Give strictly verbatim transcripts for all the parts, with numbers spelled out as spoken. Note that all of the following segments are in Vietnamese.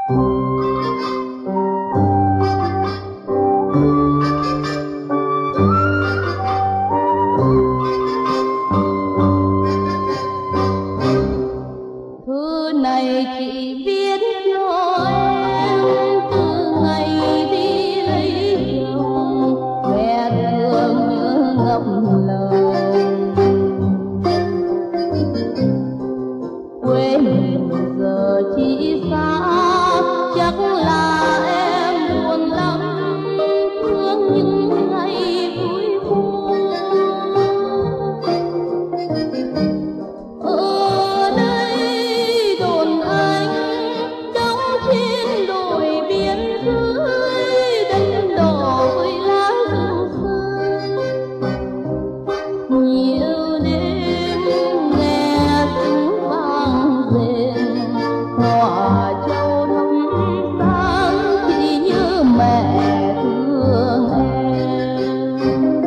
Thư này chị viết cho em từ ngày đi lấy chồng, mẹ thương nhớ ngậm lời. Quê mình giờ chỉ xa, chắc là em buồn lắm, thương những ngày vui vui. Ở đây đồn anh đóng trên đồi biên giới, đất đỏ với lá rừng xanh. Nhiều đêm nghe tiếng vang rền, hòa châu thắm sáng thì như mẹ thương em.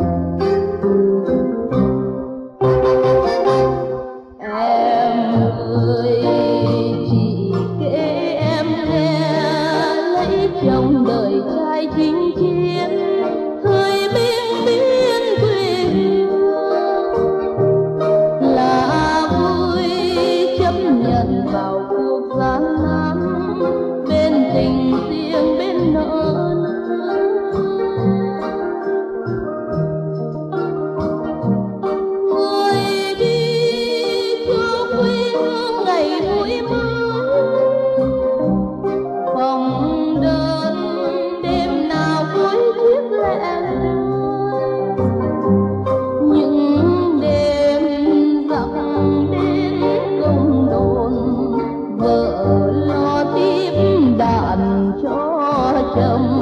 Em ơi chị kể em nghe, lấy chồng đời trai chinh chiến, thời biên biên quê hương, là vui chấp nhận vào cuộc gian nan, bên tình riêng bên nợ nang. Người đi cho quê hương ngày vui mới, phòng đơn đêm nào cuối chiếc lẻ loi. Những đêm dặm đến công đồn, vợ lo tiếp đàn cho chồng.